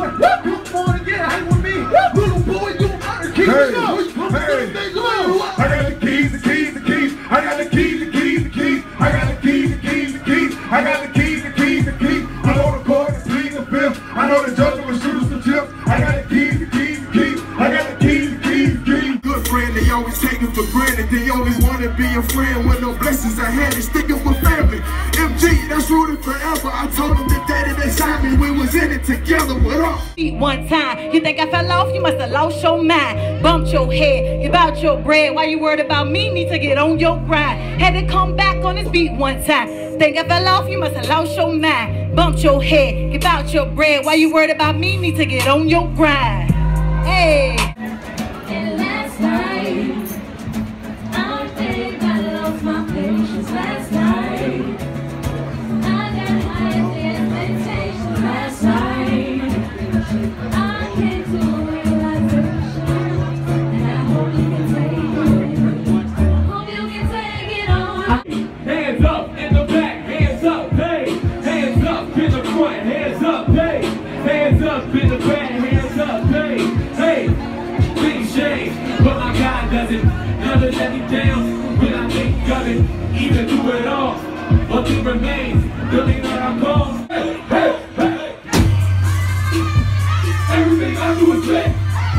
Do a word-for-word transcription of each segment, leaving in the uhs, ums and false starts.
Come on and get high with me. Little boy, you got the keys. Hey, hey, I got the keys, the keys, the keys. I got the keys, the keys, the keys. I got the keys, the keys, the keys. I got the keys, the keys, the keys. I know the cord, the sleeve, the fifth. I know the judge will shoot us the chips. I got the keys, the keys, the keys. I got the keys, the keys, the keys. Good friend, they always take it for granted. They always want to be a friend with no blessings ahead. They sticking with family. M G, that's rooted forever. I told them the day that they signed me, we was in it together with us. One time, you think I fell off? You must have lost your mind. Bumped your head, give out your bread. Why you worried about me? Need to get on your grind. Had to come back on this beat one time. Think I fell off? You must have lost your mind. Bumped your head, give out your bread. Why you worried about me? Need to get on your grind. Hey. And last night, I think I lost my patience last night. I got high expectations last night. I came to a realization, and I hope you can take it. I hope you can take it on. Hands up in the back, hands up, hey. Hands up in the front, hands up, hey. Hands up in the back, hands up, hey. Hey, big shame, but my God does it. Never let me down when I think of it. Even through it all, but it remains the leader I call. Hey, hey, hey. Everything I do is lit.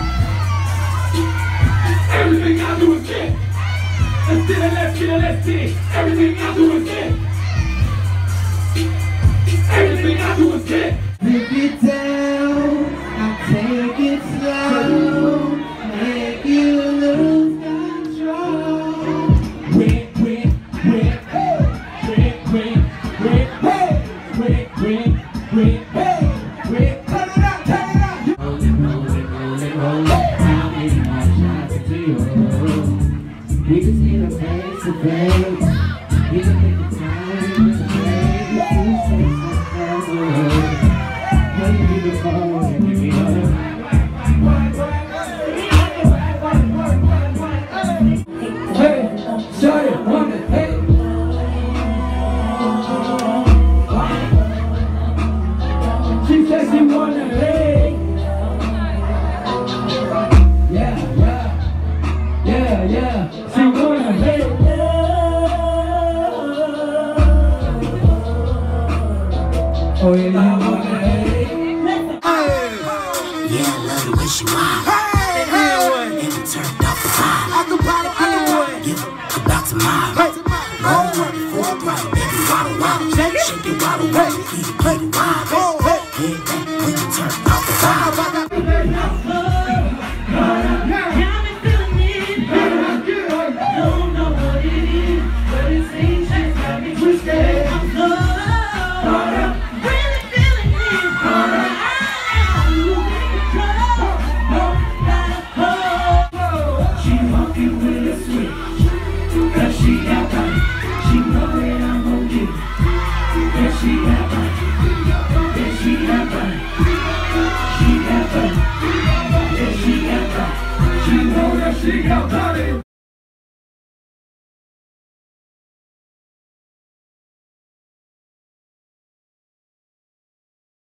Everything I do is lit. Let's get it, let's get it, let's get it. Everything I do is lit. Everything I do is lit. Take it down, I take it slow, make you lose control. Win, win, win, hey, win, win, win, hey, win, win, win, hey, win. Turn it up, turn it up. Rolling, rolling, rolling, rolling. How many more shots to you? We just need a face to face. We can take the time to play. Two steps ahead. Oh yeah, you wanna Hey. Yeah, I love the way she whine. Hey, hey. And it turned off the vibe. Out the bottom, out the You about to mine. Roll ready for a ride, baby, waddle waddle. Shake it, shake it, waddle waddle. Keep it, keep it wild. Head back when you turn off the vibe. She got